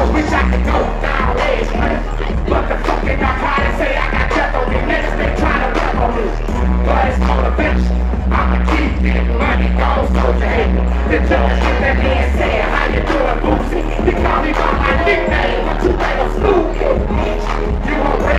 Wish I could go down edge, but the fucking narcotics say I got death on me. Niggas they try to rap on me, but it's motivation. I'ma keep getting money, goes so to hate me. The judge with that man saying, how you doing, Boosie? He called me by my nickname, but you ain't no Snoop. You won't